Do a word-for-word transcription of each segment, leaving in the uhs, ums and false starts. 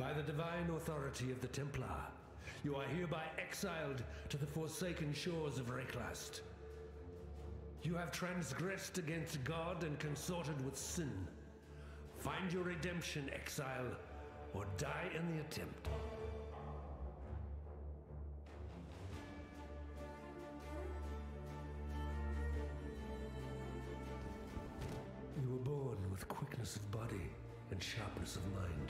By the divine authority of the Templar, you are hereby exiled to the forsaken shores of Reichlast. You have transgressed against God and consorted with sin. Find your redemption, exile, or die in the attempt. You were born with quickness of body and sharpness of mind.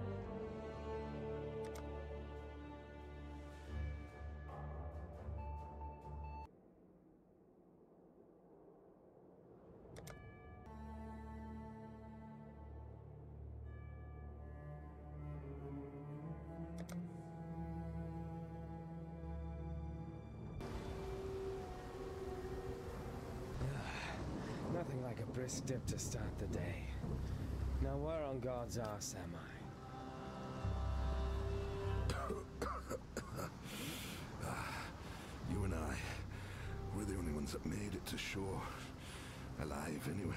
Nothing like a brisk dip to start the day. Now where on God's arse am I? You and I, we're the only ones that made it to shore. Alive, anyway.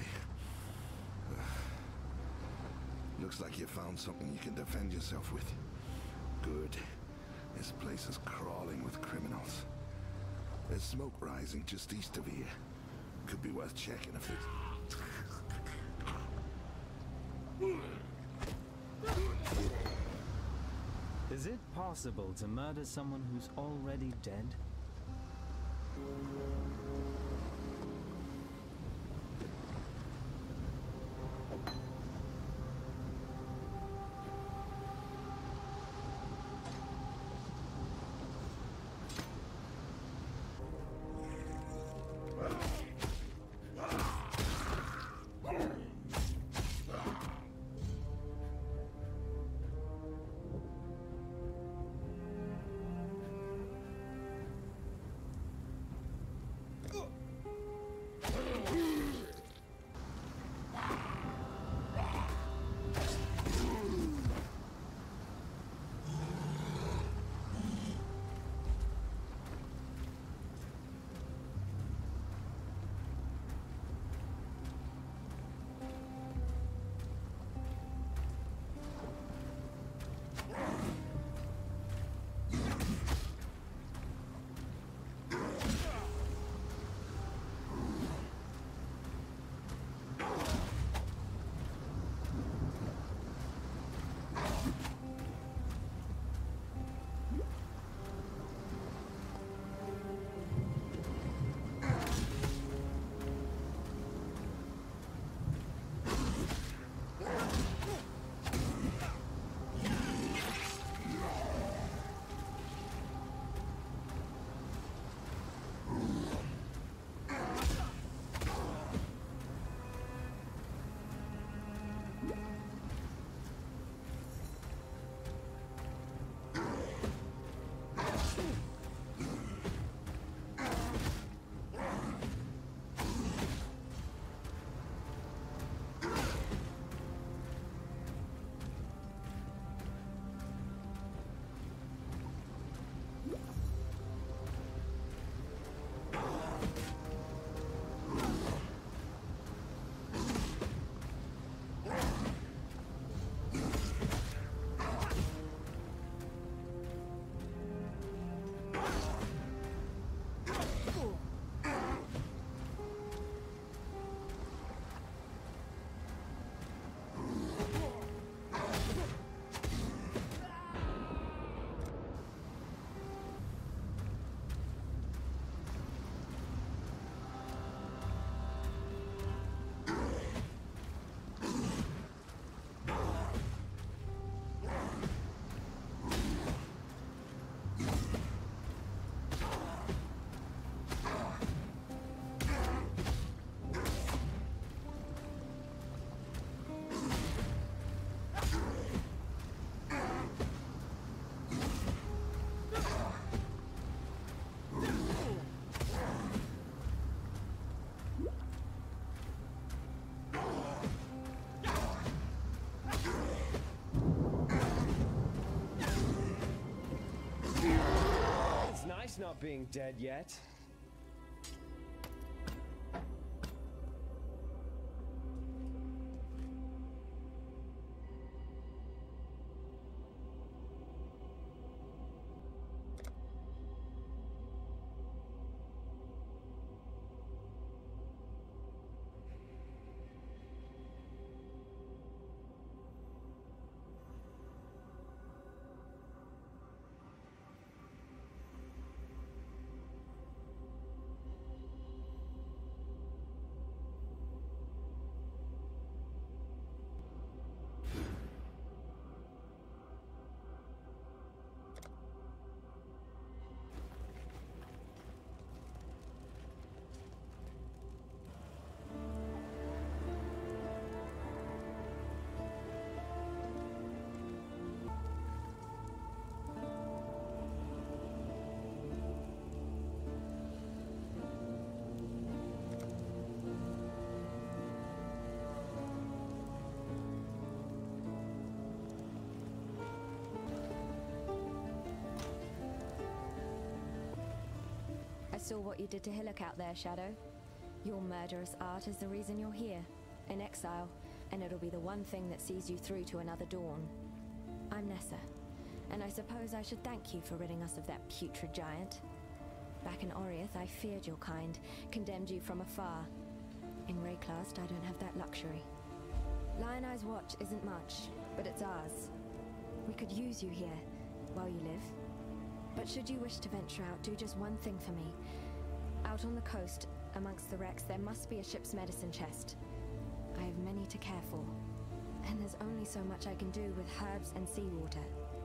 Looks like you found something you can defend yourself with. Good. This place is crawling with criminals. There's smoke rising just east of here. Could be worth checking if it's... Is it possible to murder someone who's already dead? Not being dead yet. saw what you did to Hillock out there, Shadow. Your murderous art is the reason you're here, in exile, and it'll be the one thing that sees you through to another dawn. I'm Nessa, and I suppose I should thank you for ridding us of that putrid giant. Back in Oriath, I feared your kind, condemned you from afar. In Wraeclast, I don't have that luxury. Lion Eye's watch isn't much, but it's ours. We could use you here, while you live. But should you wish to venture out, do just one thing for me. Out on the coast, amongst the wrecks, there must be a ship's medicine chest. I have many to care for, and there's only so much I can do with herbs and seawater.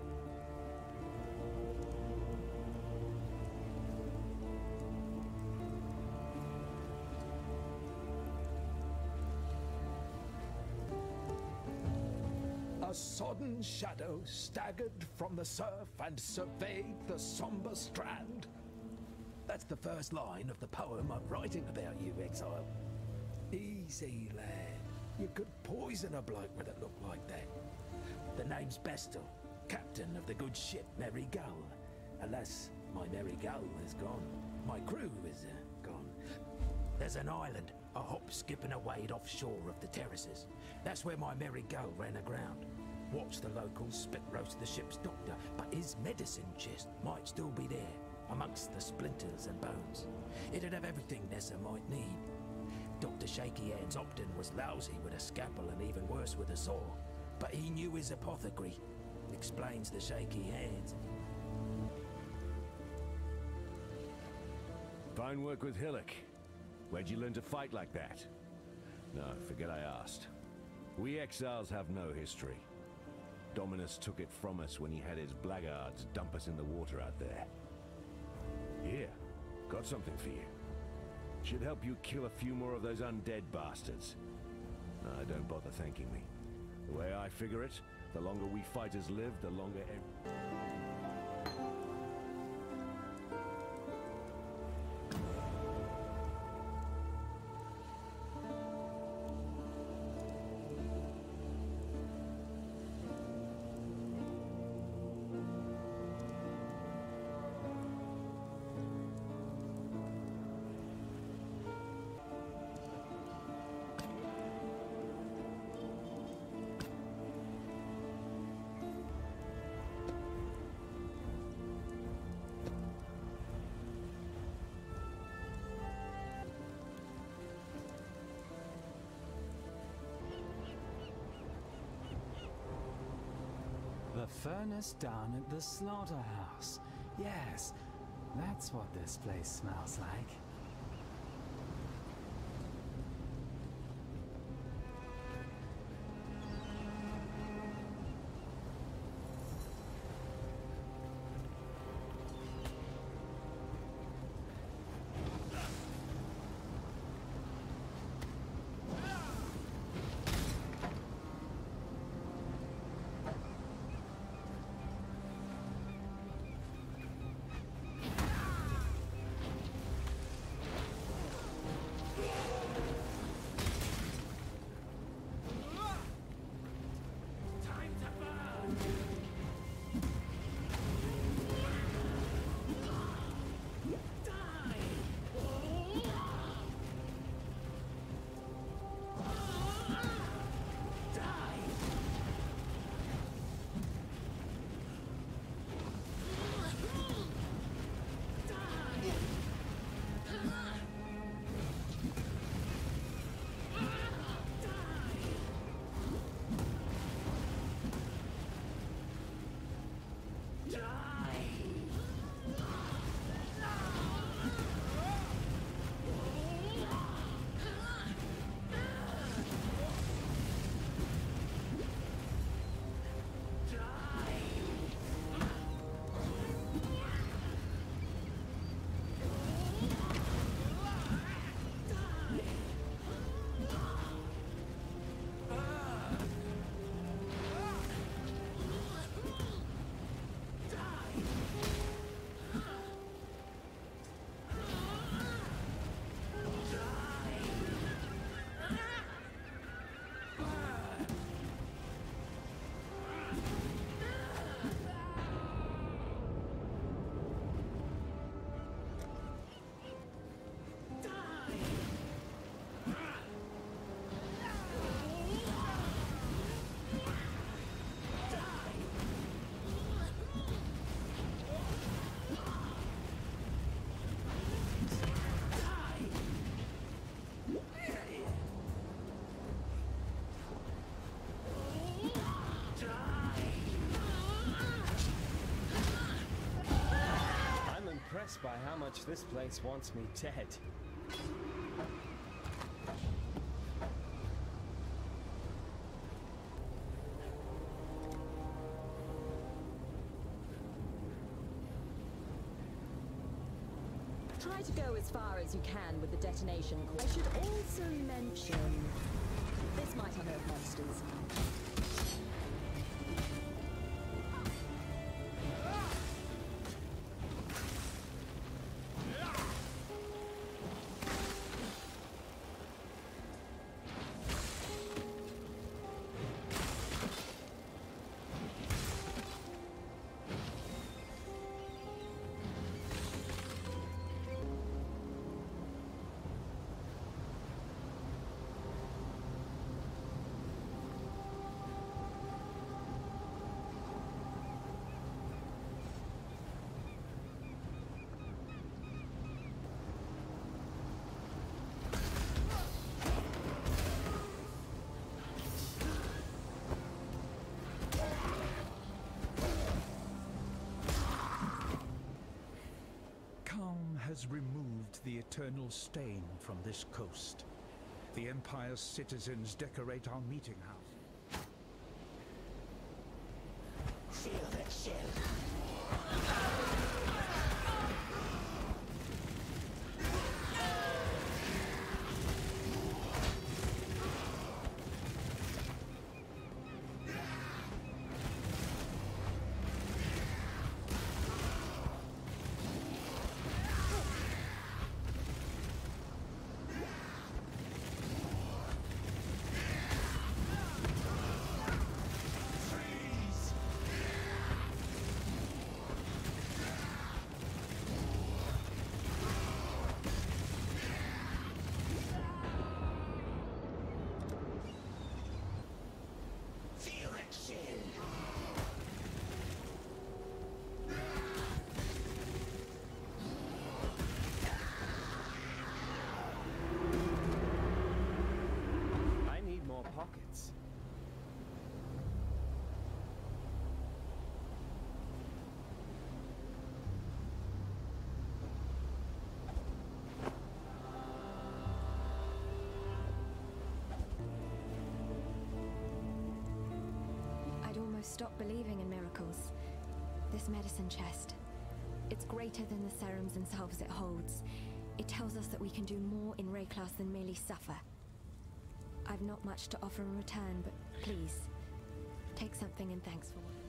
A sodden shadow staggered from the surf and surveyed the somber strand. That's the first line of the poem I'm writing about you, Exile. Easy, lad. You could poison a bloke with a look like that. The name's Bestel, captain of the good ship Merry Gull. Alas, my Merry Gull is gone. My crew is uh, gone. There's an island, a hop, skip and a wade offshore of the terraces. That's where my Merry Gull ran aground. Watched the locals spit roast the ship's doctor, but his medicine chest might still be there, amongst the splinters and bones. It'd have everything Nessa might need. Doctor Shaky Hands Opton was lousy with a scalpel and even worse with a saw, but he knew his apothecary. Explains the Shaky Hands. Fine work with Hillock. Where'd you learn to fight like that? No, forget I asked. We exiles have no history. Dominus took it from us when he had his blackguards dump us in the water out there. Here, got something for you. Should help you kill a few more of those undead bastards. No, don't bother thanking me. The way I figure it, the longer we fighters live, the longer ev- The furnace down at the slaughterhouse. Yes, that's what this place smells like. impressed by how much this place wants me dead. Try to go as far as you can with the detonation. I should also mention this might unearth monsters. Has removed the eternal stain from this coast. The Empire's citizens decorate our meeting house. Feel that chill. Pockets. I'd almost stopped believing in miracles. This medicine chest. It's greater than the serums and salves it holds. It tells us that we can do more in Wraeclast than merely suffer. I've not much to offer in return, but please, take something and thanks for what.